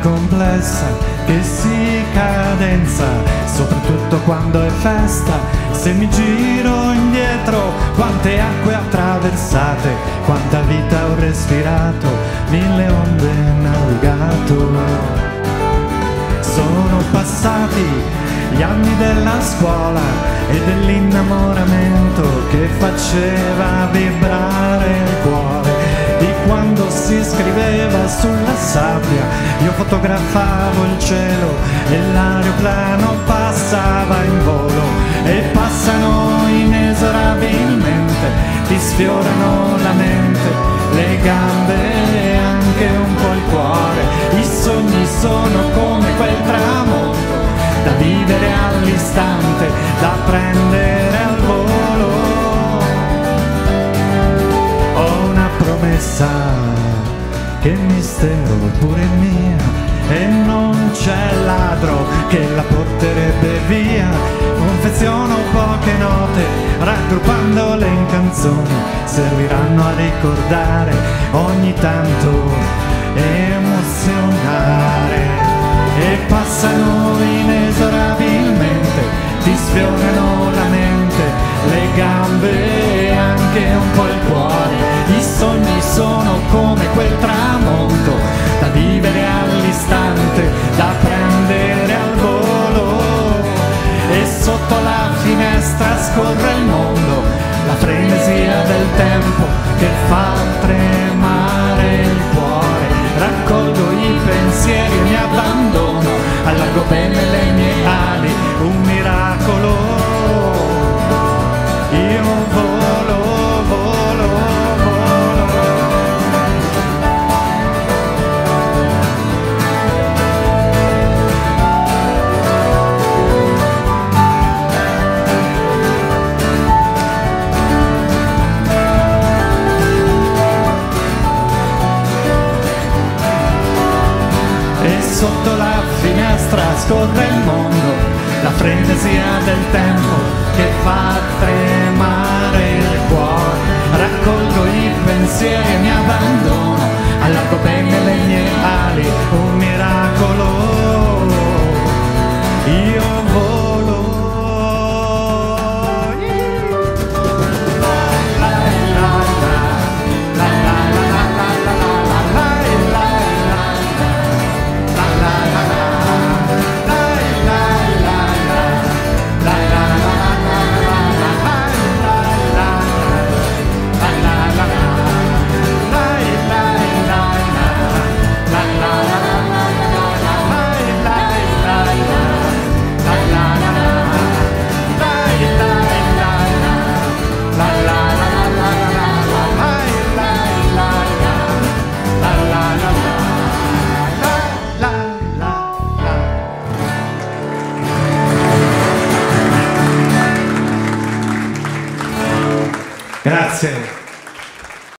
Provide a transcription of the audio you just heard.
complessa che si cadenza, soprattutto quando è festa. Se mi giro indietro, quante acque attraversate, quanta vita ho respirato, 1000 onde navigato. Sono passati gli anni della scuola e dell'innamoramento che faceva vibrare il cuore, di quando si scriveva sulla sabbia, io fotografavo il cielo e l'aeroplano passava in volo. E passano inesorabilmente, ti sfiorano la mente, le gambe e anche un po' il cuore. I sogni sono come quel tramonto, da vivere all'istante, da prendere al volo. Ho una promessa che mistero pure mia, e non c'è ladro che la porterebbe via. Confeziono poche note, raggruppandole in canzoni, serviranno a ricordare, ogni tanto emozionare. E passano inesorabilmente, ti sfiorano la mente, le gambe e anche un po' il cuore. I sogni sono come quel tramonto, da vivere all'istante, da prendere al volo. E sotto la finestra scorre il mondo, la frenesia del tempo che fa tremare il cuore. Raccolgo i pensieri e mi abbandono, allargo bene le mie ali, un miracolo. Io volo, volo, volo. E sotto la finestra scorre il mondo, la frenesia del tempo che fa tremare il cuore. Raccolgo i pensieri e mi abbandono, allargo bene le mie ali, un miracolo. Io volo. Grazie.